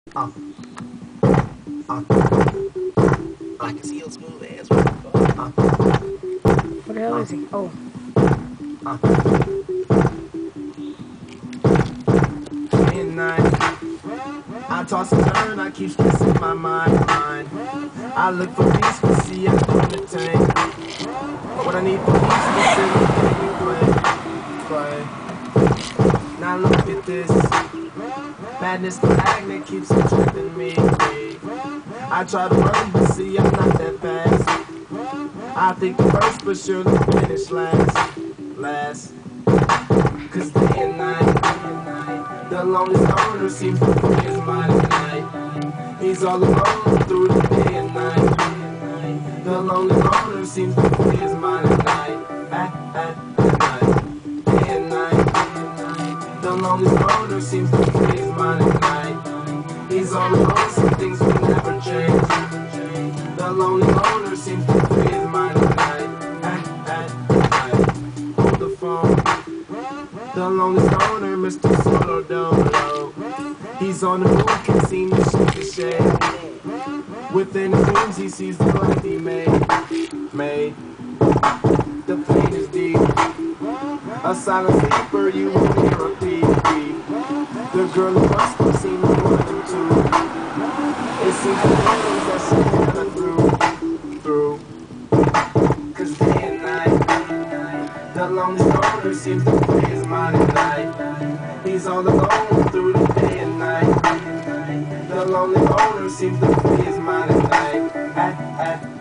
Uh, uh, I can see your smooth ass. What the fuck? What the hell is he? Oh, midnight. I toss and turn, I keep stressing my mind. I look for peace, but see I don't attain. What I need for peace is to play. Now look at this. Madness, the magnet keeps attracting me. I try to run, but see I'm not that fast. I think first, but surely finish last. Cause day and night, the longest owner seems to free his mind at night. He's all alone through the day and night. The longest owner seems to free his mind at night. At night, day and night. The longest owner seems to free his mind at night. He's all alone, some things will never change. The lonely owner seems to free his mind at night. At night, hold the phone. The longest owner, Mr. Solo Dolo. He's on the move, can seem to shoot the shade. Within his dreams, he sees the life he made. The pain is deep. A silent sleeper, you won't hear a peep. The girl who must have seen the one and two. It seems the feelings that she never through. Cause day and night, the longest owner seems to free his mind at night. He's all alone through the day and night. The lonely owner seems to free his mind at night. At